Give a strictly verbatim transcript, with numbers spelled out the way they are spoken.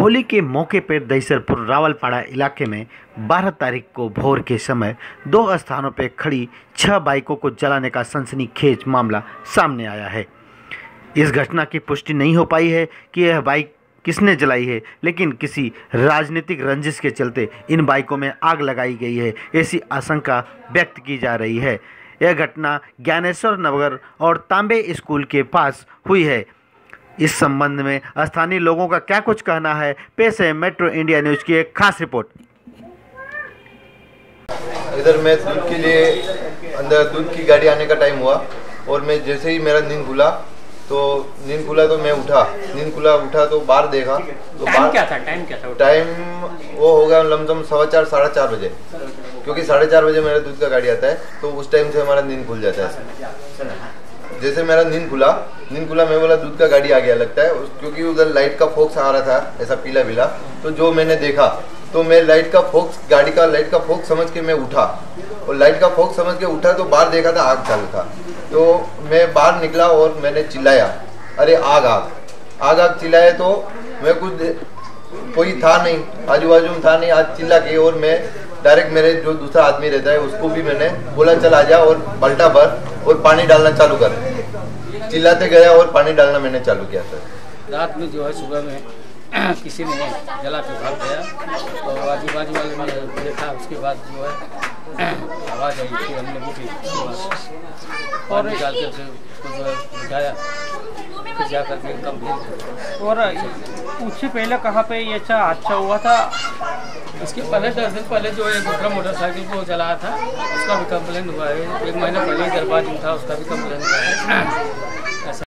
होली के मौके पर दहिसरपुर रावलपाड़ा इलाके में बारह तारीख को भोर के समय दो स्थानों पर खड़ी छह बाइकों को जलाने का सनसनीखेज मामला सामने आया है। इस घटना की पुष्टि नहीं हो पाई है कि यह बाइक किसने जलाई है, लेकिन किसी राजनीतिक रंजिश के चलते इन बाइकों में आग लगाई गई है, ऐसी आशंका व्यक्त की जा रही है। यह घटना ज्ञानेश्वर नगर और तांबे स्कूल के पास हुई है। इस संबंध में स्थानीय लोगों का क्या कुछ कहना है, पेश है मेट्रो इंडिया न्यूज की एक खास रिपोर्ट। इधर मैं दूध के लिए अंदर दूध की गाड़ी आने का टाइम हुआ और मैं जैसे ही मेरा नींद खुला तो नींद खुला तो मैं उठा नींद खुला उठा तो बाहर देखा तो टाइम क्या था टाइम क्या था टाइम वो हो गया लमसम सवा चार साढ़े चार बजे, क्योंकि साढ़े चार बजे मेरा दूध का गाड़ी आता है तो उस टाइम से हमारा नींद खुल जाता है। जैसे मेरा नींद खुला नींद खुला मैं बोला दूध का गाड़ी आ गया लगता है, क्योंकि उधर लाइट का फोक्स आ रहा था ऐसा पीला पीला। तो जो मैंने देखा तो मैं लाइट का फोक्स गाड़ी का लाइट का फोक्स समझ के मैं उठा और लाइट का फोक्स समझ के उठा तो बाहर देखा था आग चालू था। तो मैं बाहर निकला और मैंने चिल्लाया, अरे आग आग आग आग चिल्लाया। तो मैं कुछ कोई था नहीं, आजू बाजू में था नहीं, आज चिल्ला के और मैं डायरेक्ट मेरे जो दूसरा आदमी रहता है उसको भी मैंने बोला चल आ जा और पलटा भर और पानी डालना चालू कर। चिल्लाते गया और पानी डालना मैंने चालू किया सर। रात में जो है सुबह में किसी ने जला के भाग गया और आजू बाजू वाले ने देखा, उसके बाद जो है आवाज़ आई थी, हमने भी और निकाल के उसको जो है बुझाया, फिर जा करके कंप्लेंट। और उससे पहले कहाँ पे ये अच्छा अच्छा हुआ था? इसके पहले दस दिन पहले जो है दूसरा मोटरसाइकिल को जलाया था, उसका भी कंप्लेंट हुआ है। एक महीना पहले दरबार था, उसका भी कंप्लेंट हुआ है।